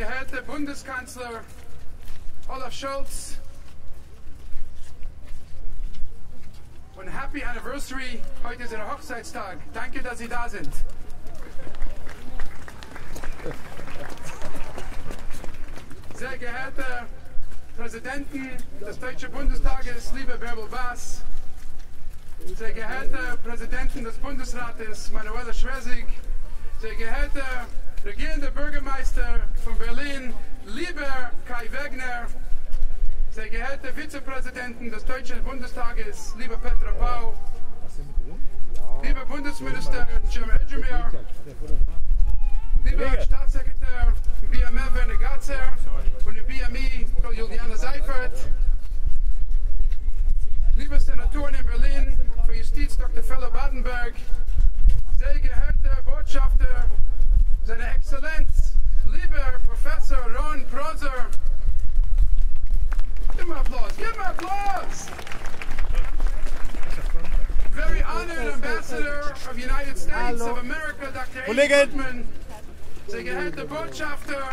geehrter Bundeskanzler Olaf Scholz und Happy Anniversary, heute ist Ihr Hochzeitstag. Danke, dass Sie da sind. Sehr geehrte Präsidenten des Deutschen Bundestages, liebe Bärbel Baas, sehr geehrte Präsidenten des Bundesrates, Manuela Schwesig, sehr geehrte regierende Bürgermeister von Berlin, lieber Kai Wegner, sehr geehrte Vizepräsidenten des Deutschen Bundestages, lieber Petra Pau, lieber Bundesminister Cem Özdemir, lieber Staatssekretär BMF Werner Gatzer und der BMI Juliane Seifert, liebe Senatoren in Berlin für Justiz Dr. Feller Badenberg, sehr geehrter Botschafter, seine Exzellenz, lieber Professor Ron Prosser. Give him applause, give him applause! Very honored Ambassador of the United States of America, Dr. A. Goodman, sehr geehrter Botschafter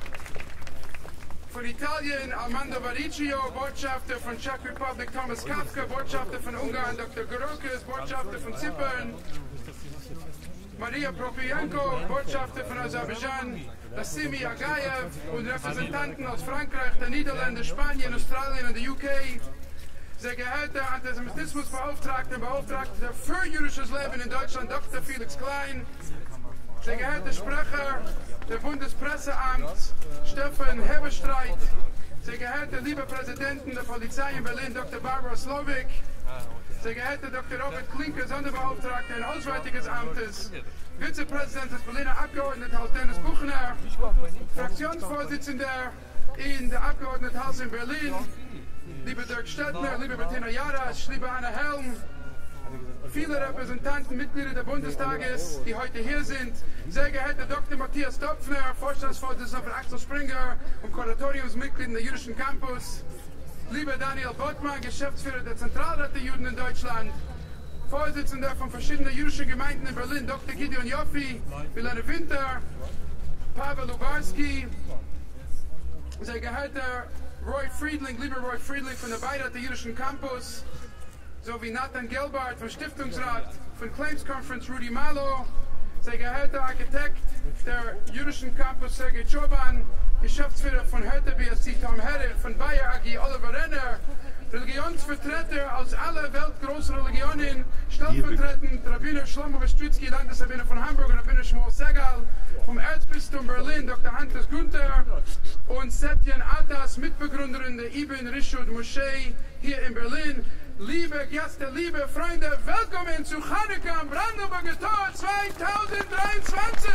von Italien, Armando Varicchio, Botschafter von Czech Republic, Thomas Kafka, Botschafter von Ungarn, Dr. Gorokis, Botschafter von Zypern, Maria Propyanko, Botschafter von Aserbaidschan, Nassimi Agayev und Repräsentanten aus Frankreich, der Niederlande, Spanien, Australien und der UK, sehr geehrter Antisemitismusbeauftragter und Beauftragter für jüdisches Leben in Deutschland, Dr. Felix Klein, sehr geehrter Sprecher der Bundespresseamts, Stefan Hebestreit, sehr geehrte liebe Präsidenten der Polizei in Berlin, Dr. Barbara Slowik, sehr geehrter Dr. Robert Klinke, Sonderbeauftragter im Auswärtiges Amtes, Vizepräsident des Berliner Abgeordnetenhaus Dennis Buchner, Fraktionsvorsitzender in der Abgeordnetenhaus in Berlin, lieber Dirk Stettner, liebe Bettina Jarasch, liebe Anna Helm, viele Repräsentanten, Mitglieder des Bundestages, die heute hier sind, sehr geehrter Dr. Matthias Dopfner, Vorstandsvorsitzender von Axel Springer und Kuratoriumsmitglied der Jüdischen Campus, lieber Daniel Bottmann, Geschäftsführer der Zentralrat der Juden in Deutschland, Vorsitzender von verschiedenen jüdischen Gemeinden in Berlin, Dr. Gideon Joffi, Milena Winter, Pavel Lubarski, sehr geehrter Roy Friedling, lieber Roy Friedling von der Beirat der Jüdischen Campus, sowie Nathan Gelbart vom Stiftungsrat von Claims Conference, Rudy Malo, sehr geehrter Architekt der Jüdischen Campus, Sergei Choban, Geschäftsführer von Hertha BSC, Tom Herrer, von Bayer AG, Oliver Renner, Religionsvertreter aus aller Welt, großen Religionen, stellvertretend Rabbiner Shlomo Bestritzky, Landesrabbiner von Hamburg und Rabbiner Shmuel Segal, vom Erzbistum Berlin, Dr. Hannes Günther und Setyen Atas, Mitbegründerin der Ibn Rishud Moschee hier in Berlin. Liebe Gäste, liebe Freunde, willkommen zu Chanukka am Brandenburger Tor 2023!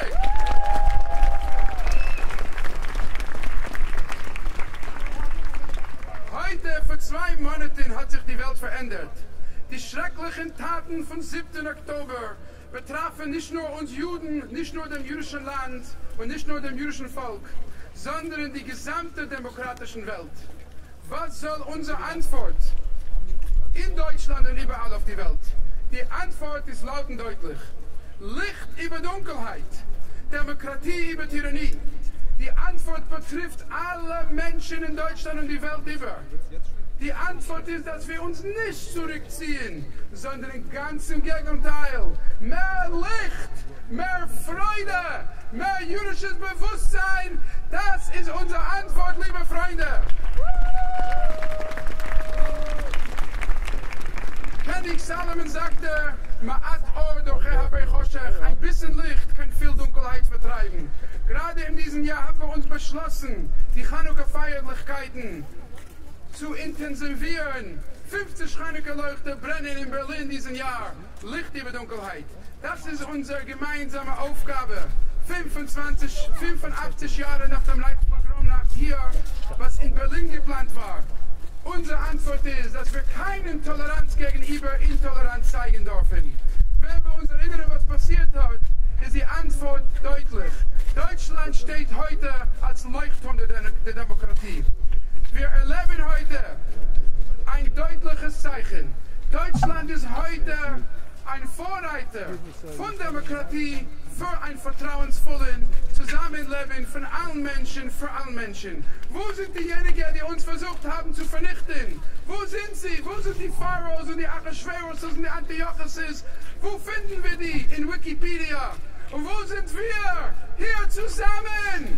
Heute, vor 2 Monaten, hat sich die Welt verändert. Die schrecklichen Taten vom 7. Oktober betrafen nicht nur uns Juden, nicht nur dem jüdischen Land und nicht nur dem jüdischen Volk, sondern die gesamte demokratischen Welt. Was soll unsere Antwort in Deutschland und überall auf die Welt? Die Antwort ist laut und deutlich. Licht über Dunkelheit, Demokratie über Tyrannie. Die Antwort betrifft alle Menschen in Deutschland und die Welt über. Die Antwort ist, dass wir uns nicht zurückziehen, sondern im ganzen Gegenteil. Mehr Licht, mehr Freude, mehr jüdisches Bewusstsein, das ist unsere Antwort, liebe Freunde. König Salomon sagte, ein bisschen Licht kann viel Dunkelheit vertreiben. Gerade in diesem Jahr haben wir uns beschlossen, die Chanukka-Feierlichkeiten zu intensivieren. 50 Chanukka-Leuchter brennen in Berlin diesen Jahr. Licht über Dunkelheit. Das ist unsere gemeinsame Aufgabe. 85 Jahre nach dem Leitpogrom nach hier, was in Berlin geplant war. Unsere Antwort ist, dass wir keine Toleranz gegenüber Intoleranz zeigen dürfen. Wenn wir uns erinnern, was passiert hat, ist die Antwort deutlich. Deutschland steht heute als Leuchtturm der Demokratie. Wir erleben heute ein deutliches Zeichen. Deutschland ist heute ein Vorreiter von Demokratie für einen vertrauensvollen Zusammenleben von allen Menschen für alle Menschen. Wo sind diejenigen, die uns versucht haben zu vernichten? Wo sind sie? Wo sind die Pharaos und die Achashveros und die Antiochuses? Wo finden wir die? In Wikipedia. Und wo sind wir? Hier zusammen!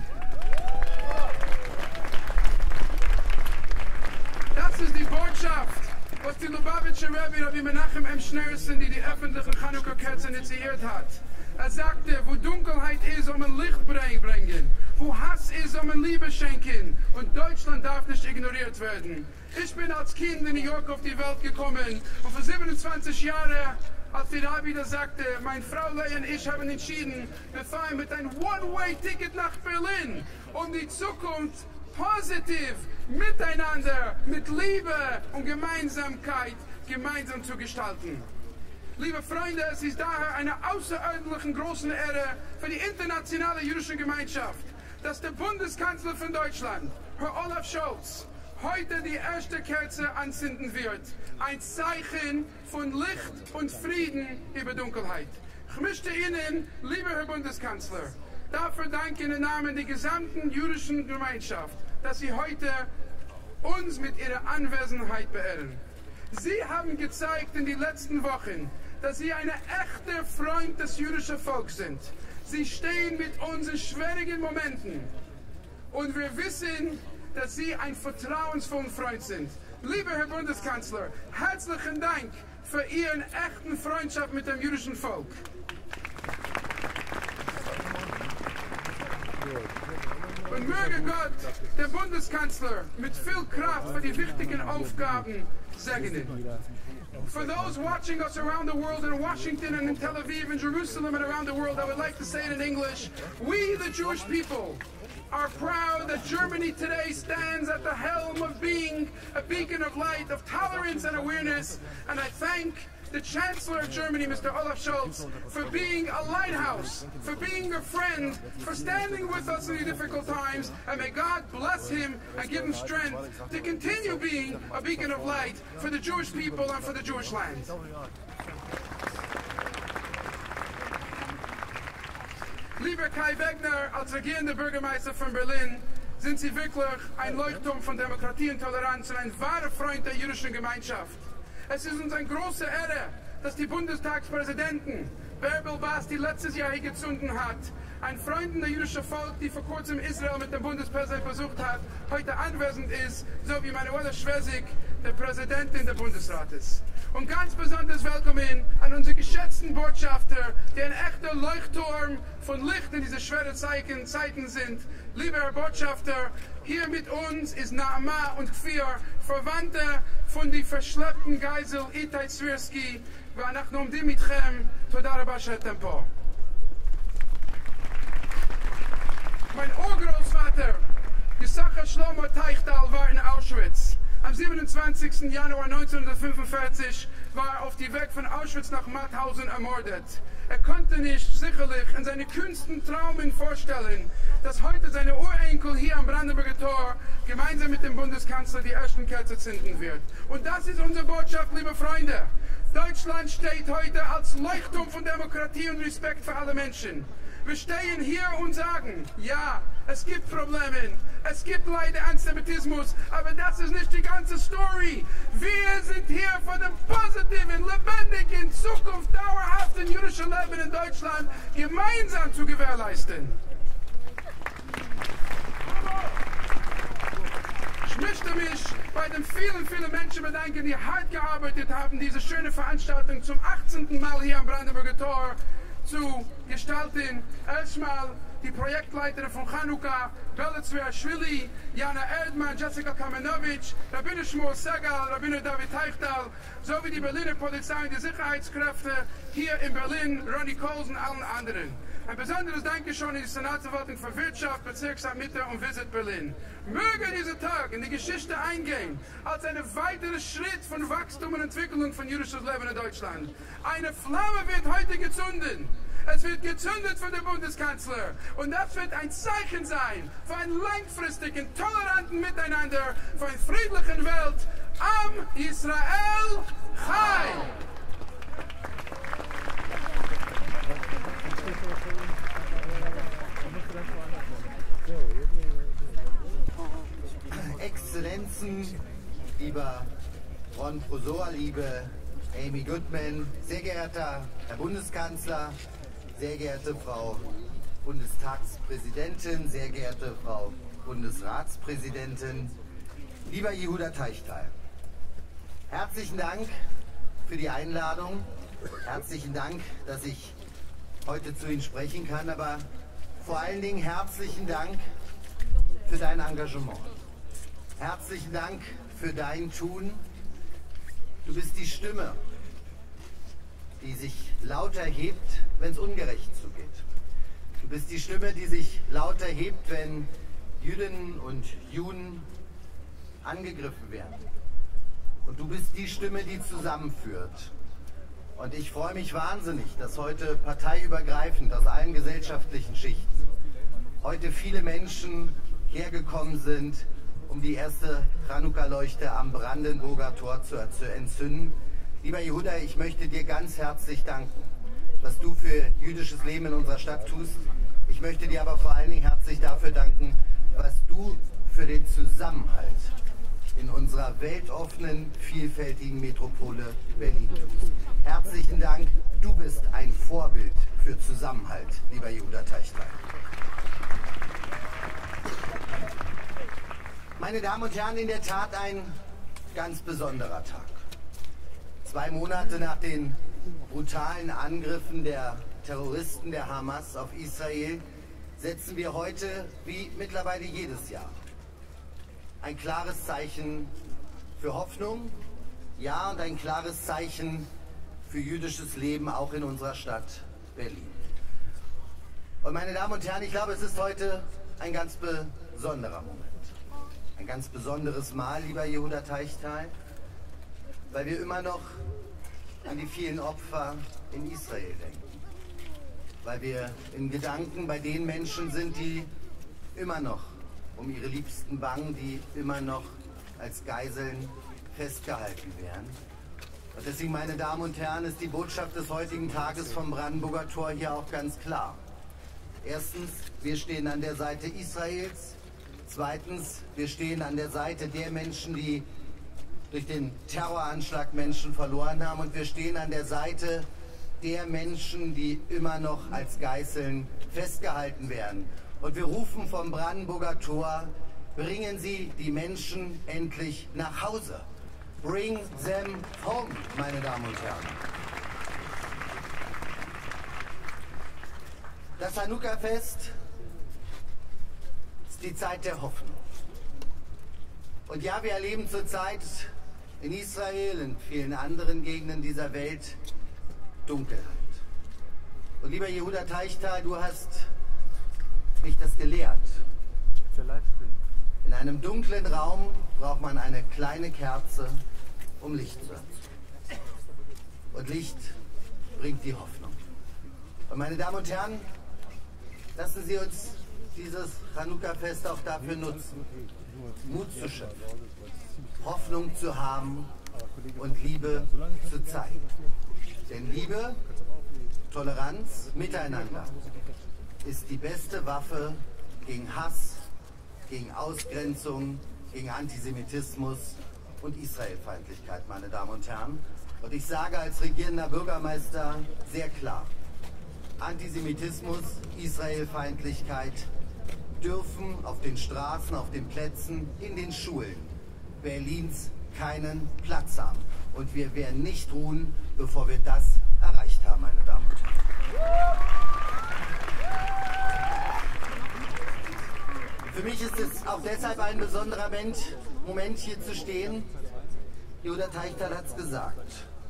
Das ist die Botschaft, was die Lubavitcher Rebbe, Rabbi Menachem M. Schneerson, die öffentlichen Chanukka-Kerzen initiiert hat. Er sagte, wo Dunkelheit ist, soll man Licht bringen. Wo Hass ist, soll man Liebe schenken. Und Deutschland darf nicht ignoriert werden. Ich bin als Kind in New York auf die Welt gekommen. Und vor 27 Jahren, als die Rabbi da sagte, meine Frau Leah und ich haben entschieden, wir fahren mit einem One-Way-Ticket nach Berlin, um die Zukunft positiv miteinander, mit Liebe und Gemeinsamkeit gemeinsam zu gestalten. Liebe Freunde, es ist daher eine außerordentlich große Ehre für die internationale jüdische Gemeinschaft, dass der Bundeskanzler von Deutschland, Herr Olaf Scholz, heute die erste Kerze anzünden wird. Ein Zeichen von Licht und Frieden über Dunkelheit. Ich möchte Ihnen, lieber Herr Bundeskanzler, dafür danken im Namen der gesamten jüdischen Gemeinschaft, dass Sie heute uns mit Ihrer Anwesenheit beehren. Sie haben gezeigt in den letzten Wochen, dass Sie ein echter Freund des jüdischen Volkes sind. Sie stehen mit uns in schwierigen Momenten. Und wir wissen, dass Sie ein vertrauensvoller Freund sind. Lieber Herr Bundeskanzler, herzlichen Dank für Ihren echten Freundschaft mit dem jüdischen Volk. Und möge Gott, der Bundeskanzler, mit viel Kraft für die wichtigen Aufgaben segnen. For those watching us around the world in Washington and in Tel Aviv and Jerusalem and around the world, I would like to say it in English. We, the Jewish people, are proud that Germany today stands at the helm of being a beacon of light, of tolerance and awareness. And I thank the Chancellor of Germany, Mr. Olaf Scholz, for being a lighthouse, for being a friend, for standing with us in the difficult times, and may God bless him and give him strength to continue being a beacon of light for the Jewish people and for the Jewish land. Lieber Kai Wegner, als regierender Bürgermeister von Berlin, sind Sie wirklich ein Leuchtturm von Demokratie und Toleranz und ein wahrer Freund der jüdischen Gemeinschaft. Es ist uns eine große Ehre, dass die Bundestagspräsidenten Bärbel Bas, die letztes Jahr hier gezündet hat, ein Freund der jüdischen Volk, die vor kurzem Israel mit dem Bundespräsident besucht hat, heute anwesend ist, so wie Manuela Schwesig, der Präsidentin des Bundesrates. Und ganz besonders willkommen an unsere geschätzten Botschafter, die ein echter Leuchtturm von Licht in diese schweren Zeiten sind. Lieber Herr Botschafter, hier mit uns ist Naama und Kfir, Verwandte von die verschleppten Geisel Itai Zwirsky, ואנחנו עומדים איתכם. תודה רבה שאתם פה. Mein Urgroßvater, Yisachar Shlomo Teichtal, war in Auschwitz. Am 27. Januar 1945 war er auf die Weg von Auschwitz nach Mauthausen ermordet. Er konnte nicht sicherlich in seine kühnsten Träumen vorstellen, dass heute seine Urenkel hier am Brandenburger Tor gemeinsam mit dem Bundeskanzler die ersten Kerze zünden wird. Und das ist unsere Botschaft, liebe Freunde. Deutschland steht heute als Leuchtturm von Demokratie und Respekt für alle Menschen. Wir stehen hier und sagen, ja, es gibt Probleme, es gibt leider Antisemitismus, aber das ist nicht die ganze Story. Wir sind hier für den positiven, lebendigen, Zukunft, dauerhaften jüdischen Leben in Deutschland gemeinsam zu gewährleisten. Ich möchte mich bei den vielen Menschen bedanken, die hart gearbeitet haben, diese schöne Veranstaltung zum 18. Mal hier am Brandenburger Tor zu gestalten. Erstmal die Projektleiterin von Chanukka, Bella Zwerschwili, Jana Erdmann, Jessica Kamenowitsch, Rabbiner Shmuel Segal, Rabbiner David Teichtal, sowie die Berliner Polizei und die Sicherheitskräfte hier in Berlin, Ronny Coles und allen anderen. Ein besonderes Dankeschön in die Senatsverwaltung für Wirtschaft, Bezirksamt Mitte und Visit Berlin. Möge dieser Tag in die Geschichte eingehen als ein weiterer Schritt von Wachstum und Entwicklung von jüdischem Leben in Deutschland. Eine Flamme wird heute gezündet. Es wird gezündet von dem Bundeskanzler. Und das wird ein Zeichen sein für ein langfristigen, toleranten Miteinander, für eine friedliche Welt. Am Israel Chai! Exzellenzen, lieber Ron Prosor, liebe Amy Goodman, sehr geehrter Herr Bundeskanzler, sehr geehrte Frau Bundestagspräsidentin, sehr geehrte Frau Bundesratspräsidentin, lieber Yehuda Teichtal. Herzlichen Dank für die Einladung, herzlichen Dank, dass ich heute zu Ihnen sprechen kann, aber vor allen Dingen herzlichen Dank für dein Engagement. Herzlichen Dank für dein Tun. Du bist die Stimme, die sich laut erhebt, wenn es ungerecht zugeht. Du bist die Stimme, die sich laut erhebt, wenn Jüdinnen und Juden angegriffen werden. Und du bist die Stimme, die zusammenführt. Und ich freue mich wahnsinnig, dass heute parteiübergreifend aus allen gesellschaftlichen Schichten heute viele Menschen hergekommen sind, um die erste Chanukka-Leuchte am Brandenburger Tor zu entzünden. Lieber Yehuda, ich möchte dir ganz herzlich danken, was du für jüdisches Leben in unserer Stadt tust. Ich möchte dir aber vor allen Dingen herzlich dafür danken, was du für den Zusammenhalt in unserer weltoffenen, vielfältigen Metropole Berlin tust. Herzlichen Dank, du bist ein Vorbild für Zusammenhalt, lieber Yehuda Teichtal. Meine Damen und Herren, in der Tat ein ganz besonderer Tag. 2 Monate nach den brutalen Angriffen der Terroristen der Hamas auf Israel setzen wir heute, wie mittlerweile jedes Jahr, ein klares Zeichen für Hoffnung, ja, und ein klares Zeichen für jüdisches Leben auch in unserer Stadt Berlin. Und meine Damen und Herren, ich glaube, es ist heute ein ganz besonderer Moment. Ein ganz besonderes Mal, lieber Yehuda Teichtal, weil wir immer noch an die vielen Opfer in Israel denken. Weil wir in Gedanken bei den Menschen sind, die immer noch um ihre Liebsten bangen, die immer noch als Geiseln festgehalten werden. Und deswegen, meine Damen und Herren, ist die Botschaft des heutigen Tages vom Brandenburger Tor hier auch ganz klar. Erstens, wir stehen an der Seite Israels. Zweitens, wir stehen an der Seite der Menschen, die durch den Terroranschlag Menschen verloren haben. Und wir stehen an der Seite der Menschen, die immer noch als Geiseln festgehalten werden. Und wir rufen vom Brandenburger Tor, bringen Sie die Menschen endlich nach Hause. Bring them home, meine Damen und Herren. Das Chanukka-Fest ist die Zeit der Hoffnung. Und ja, wir erleben zurzeit in Israel, in vielen anderen Gegenden dieser Welt Dunkelheit. Und lieber Yehuda Teichtal, du hast mich das gelehrt. In einem dunklen Raum braucht man eine kleine Kerze, um Licht zu erzeugen. Und Licht bringt die Hoffnung. Und meine Damen und Herren, lassen Sie uns dieses Chanukka-Fest auch dafür nutzen, Mut zu schöpfen, Hoffnung zu haben und Liebe zu zeigen. Denn Liebe, Toleranz, Miteinander ist die beste Waffe gegen Hass, gegen Ausgrenzung, gegen Antisemitismus und Israelfeindlichkeit, meine Damen und Herren. Und ich sage als regierender Bürgermeister sehr klar, Antisemitismus, Israelfeindlichkeit dürfen auf den Straßen, auf den Plätzen, in den Schulen Berlins keinen Platz haben. Und wir werden nicht ruhen, bevor wir das erreicht haben, meine Damen und Herren. Für mich ist es auch deshalb ein besonderer Moment, hier zu stehen. Yehuda Teichtal hat es gesagt.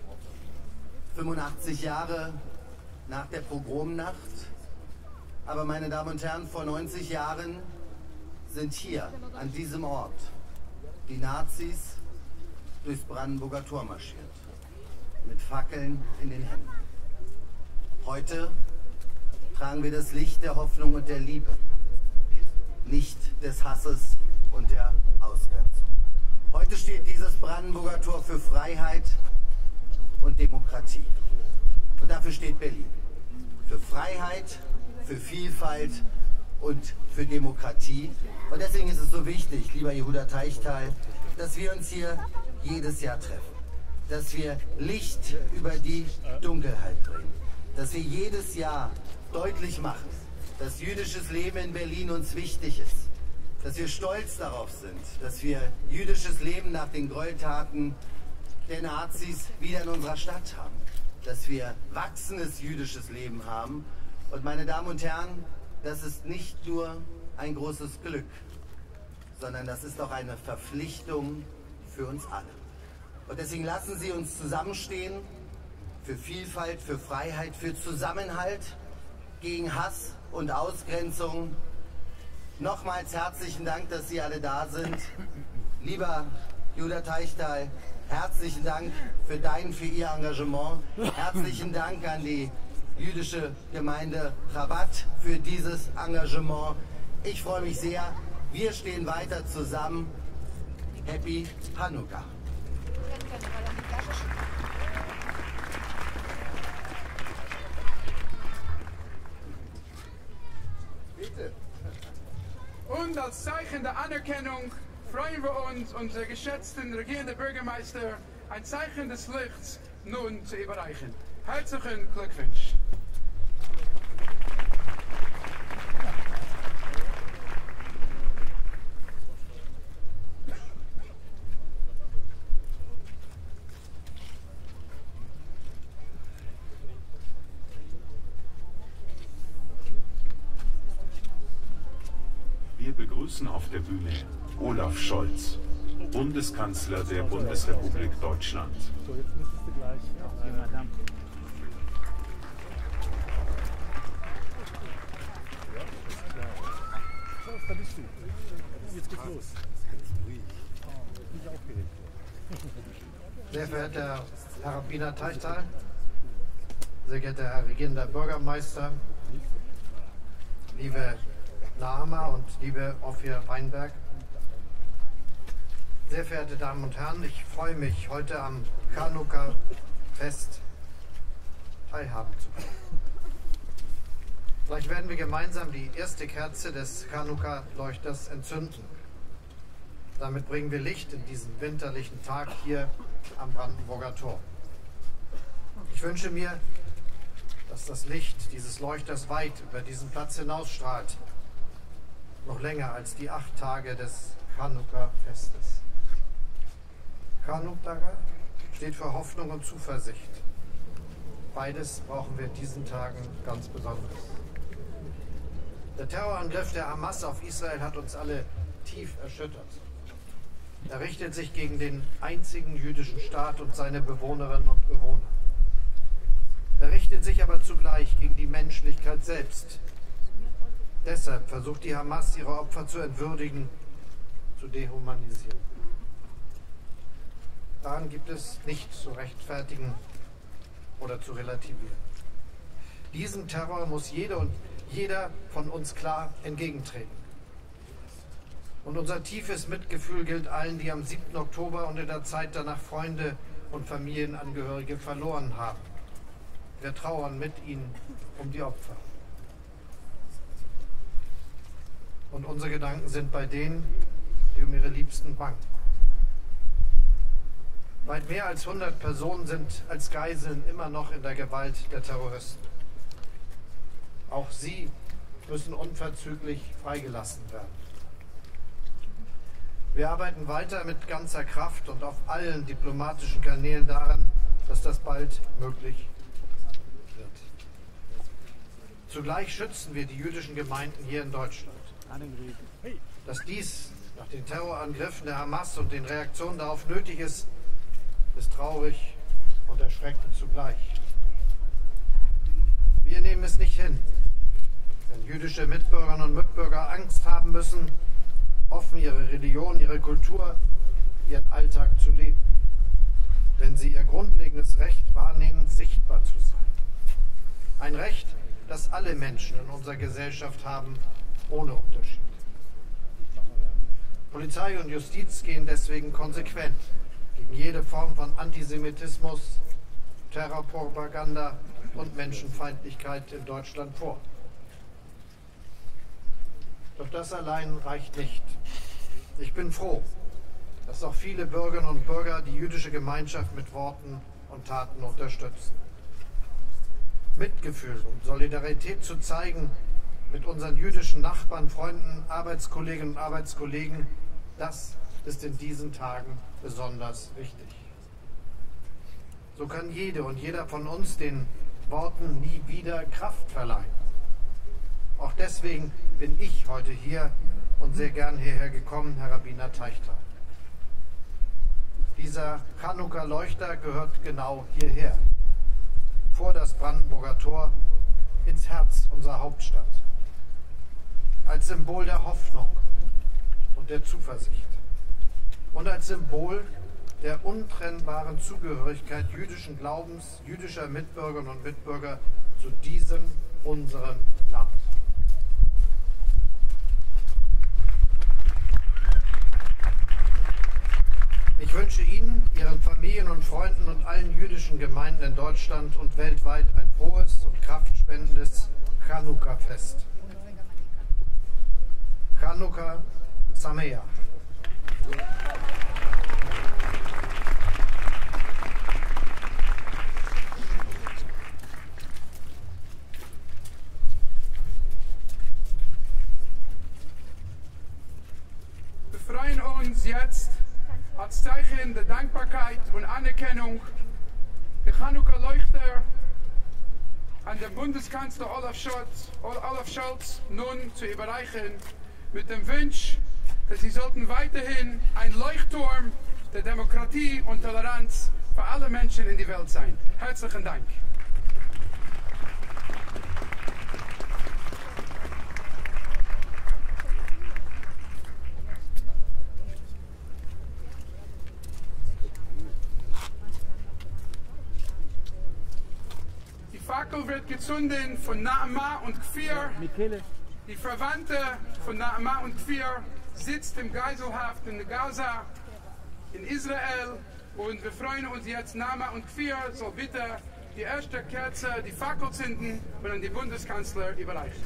85 Jahre nach der Pogromnacht. Aber meine Damen und Herren, vor 90 Jahren sind hier, an diesem Ort, die Nazis durchs Brandenburger Tor marschiert. Mit Fackeln in den Händen. Heute tragen wir das Licht der Hoffnung und der Liebe. Nicht des Hasses und der Ausgrenzung. Heute steht dieses Brandenburger Tor für Freiheit und Demokratie. Und dafür steht Berlin. Für Freiheit, für Vielfalt und für Demokratie. Und deswegen ist es so wichtig, lieber Yehuda Teichtal, dass wir uns hier jedes Jahr treffen. Dass wir Licht über die Dunkelheit bringen. Dass wir jedes Jahr deutlich machen, dass jüdisches Leben in Berlin uns wichtig ist. Dass wir stolz darauf sind, dass wir jüdisches Leben nach den Gräueltaten der Nazis wieder in unserer Stadt haben. Dass wir wachsendes jüdisches Leben haben. Und meine Damen und Herren, das ist nicht nur ein großes Glück, sondern das ist auch eine Verpflichtung für uns alle. Und deswegen lassen Sie uns zusammenstehen für Vielfalt, für Freiheit, für Zusammenhalt, gegen Hass und Ausgrenzung. Nochmals herzlichen Dank, dass Sie alle da sind. Lieber Yehuda Teichtal, herzlichen Dank für Ihr Engagement. Herzlichen Dank an die jüdische Gemeinde Chabad für dieses Engagement. Ich freue mich sehr. Wir stehen weiter zusammen. Happy Hanukkah. Bitte. Und als Zeichen der Anerkennung freuen wir uns, unseren geschätzten regierenden Bürgermeister ein Zeichen des Lichts nun zu überreichen. Herzlichen Glückwunsch! Wir begrüßen auf der Bühne Olaf Scholz, Bundeskanzler der Bundesrepublik Deutschland. So, jetzt müsstest du gleich Madame. So, da bist du. Jetzt geht's los. Nicht aufgeregt. Sehr verehrter Herr Rabbiner Teichtal, sehr geehrter Herr regierender Bürgermeister, liebe Nahama und liebe Ophir Weinberg, sehr verehrte Damen und Herren, ich freue mich, heute am Chanukka-Fest teilhaben zu können. Gleich werden wir gemeinsam die erste Kerze des Chanukka-Leuchters entzünden. Damit bringen wir Licht in diesen winterlichen Tag hier am Brandenburger Tor. Ich wünsche mir, dass das Licht dieses Leuchters weit über diesen Platz hinausstrahlt, noch länger als die 8 Tage des Chanukka-Festes. Chanukka steht für Hoffnung und Zuversicht. Beides brauchen wir in diesen Tagen ganz besonders. Der Terrorangriff der Hamas auf Israel hat uns alle tief erschüttert. Er richtet sich gegen den einzigen jüdischen Staat und seine Bewohnerinnen und Bewohner. Er richtet sich aber zugleich gegen die Menschlichkeit selbst. Deshalb versucht die Hamas, ihre Opfer zu entwürdigen, zu dehumanisieren. Daran gibt es nichts zu rechtfertigen oder zu relativieren. Diesem Terror muss jede und jeder von uns klar entgegentreten. Und unser tiefes Mitgefühl gilt allen, die am 7. Oktober und in der Zeit danach Freunde und Familienangehörige verloren haben. Wir trauern mit ihnen um die Opfer. Und unsere Gedanken sind bei denen, die um ihre Liebsten bangen. Weit mehr als 100 Personen sind als Geiseln immer noch in der Gewalt der Terroristen. Auch sie müssen unverzüglich freigelassen werden. Wir arbeiten weiter mit ganzer Kraft und auf allen diplomatischen Kanälen daran, dass das bald möglich wird. Zugleich schützen wir die jüdischen Gemeinden hier in Deutschland. Dass dies nach den Terrorangriffen der Hamas und den Reaktionen darauf nötig ist, ist traurig und erschreckend zugleich. Wir nehmen es nicht hin, wenn jüdische Mitbürgerinnen und Mitbürger Angst haben müssen, offen ihre Religion, ihre Kultur, ihren Alltag zu leben. Wenn sie ihr grundlegendes Recht wahrnehmen, sichtbar zu sein. Ein Recht, das alle Menschen in unserer Gesellschaft haben, ohne Unterschied. Polizei und Justiz gehen deswegen konsequent gegen jede Form von Antisemitismus, Terrorpropaganda und Menschenfeindlichkeit in Deutschland vor. Doch das allein reicht nicht. Ich bin froh, dass auch viele Bürgerinnen und Bürger die jüdische Gemeinschaft mit Worten und Taten unterstützen. Mitgefühl und Solidarität zu zeigen mit unseren jüdischen Nachbarn, Freunden, Arbeitskolleginnen und Arbeitskollegen, das ist in diesen Tagen besonders wichtig. So kann jede und jeder von uns den Worten nie wieder Kraft verleihen. Auch deswegen bin ich heute hier und sehr gern hierher gekommen, Herr Rabbiner Teichtal. Dieser Chanukka-Leuchter gehört genau hierher, vor das Brandenburger Tor, ins Herz unserer Hauptstadt, als Symbol der Hoffnung und der Zuversicht und als Symbol der untrennbaren Zugehörigkeit jüdischen Glaubens, jüdischer Mitbürgerinnen und Mitbürger zu diesem, unserem Land. Ich wünsche Ihnen, Ihren Familien und Freunden und allen jüdischen Gemeinden in Deutschland und weltweit ein frohes und kraftspendendes Chanukka-Fest. Chanukka Sameach. Wir freuen uns jetzt als Zeichen der Dankbarkeit und Anerkennung der Chanukka-Leuchter an den Bundeskanzler Olaf Scholz nun zu überreichen, mit dem Wunsch, dass sie sollten weiterhin ein Leuchtturm der Demokratie und Toleranz für alle Menschen in die Welt sein. Herzlichen Dank. Die Fackel wird gezündet von Naama und Kfir. Die Verwandte von Naama und Kfir sitzt im Geiselhaft in Gaza, in Israel. Und wir freuen uns jetzt, Naama und Kfir soll bitte die erste Kerze, die Fackel zünden und an die Bundeskanzler überreichen.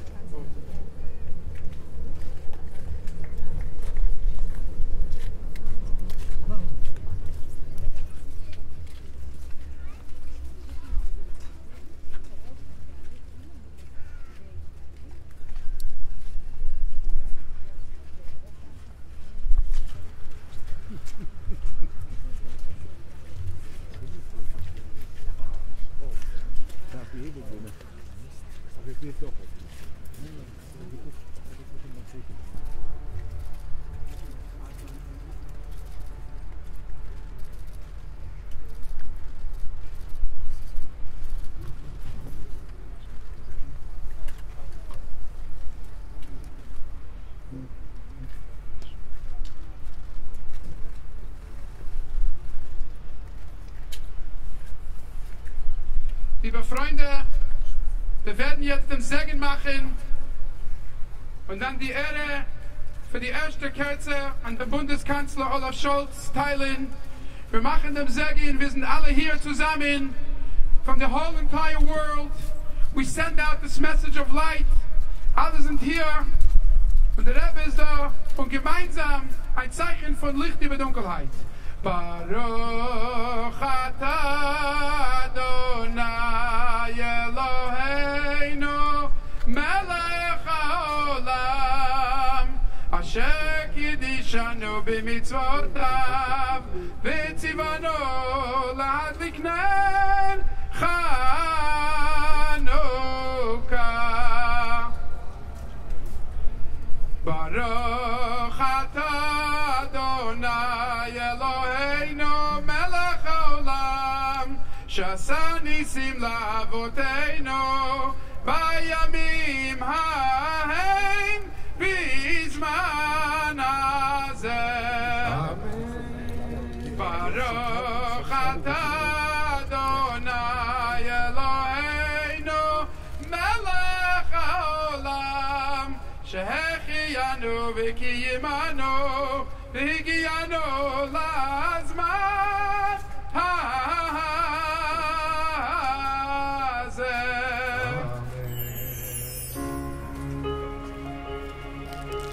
Liebe Freunde, wir werden jetzt den Segen machen und dann die Ehre für die erste Kerze an den Bundeskanzler Olaf Scholz teilen. Wir machen den Segen, wir sind alle hier zusammen from the whole entire world. We send out this message of light. Alle sind hier und der Rebbe ist da und gemeinsam ein Zeichen von Licht über Dunkelheit. Baruch atah Adonai Eloheinu melech haolam asher kidishanu b'mitzvotav v'tzivanu lahadlik ner Chanukka. Baruch atah Adonai Eloheinu melech haolam שעשה ניסים לאבותינו בימים ההם בזמן הזה. ברוך אתה אדוני אלוהינו מלך העולם שהחיינו וקיימנו והגיענו לזמן הזה.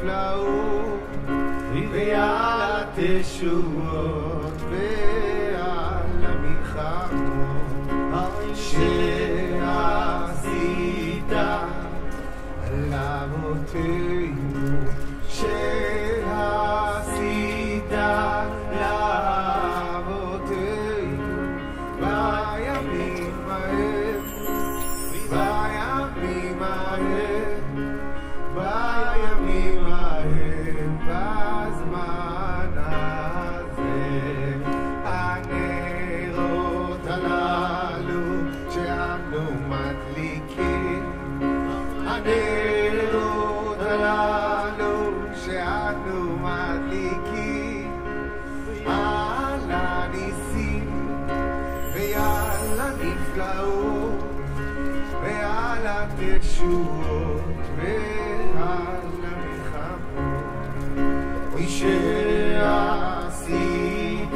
הנפלאות ועל התשועות ועל המלחמות שעשית לאבותינו, שעשית לאבותינו בימים ההם, בימים ההם, בימים ההם, בזמן הזה. הנרות הללו שאנו מדליקים, הנרות הללו שאנו מדליקים, על הניסים ועל הנפלאות ועל התשועות ועל המלחמות שעשית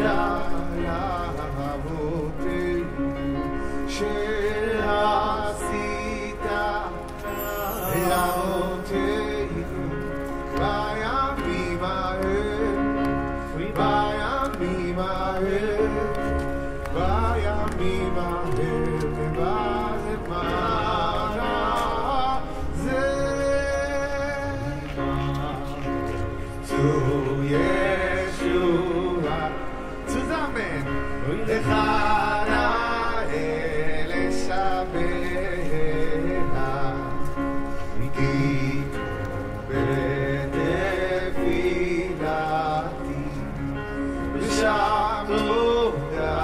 לאבותינו, שעשית לאבותינו בימים ההם, בימים ההם, בימים ההם, בזמן הזה. zu Yeshua zusammen Echana Eleshabeha Mikito Betefilati V'shamruda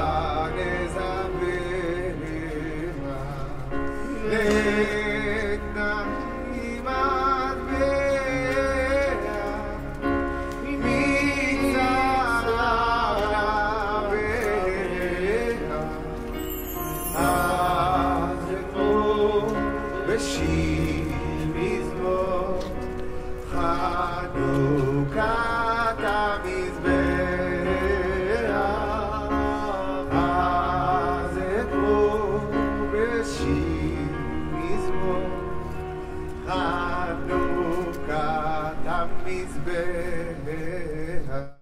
Nezabeha Legna Iman Beha חנוכת המזבח, אז אתמול בשיר מזמור, חנוכת המזבח.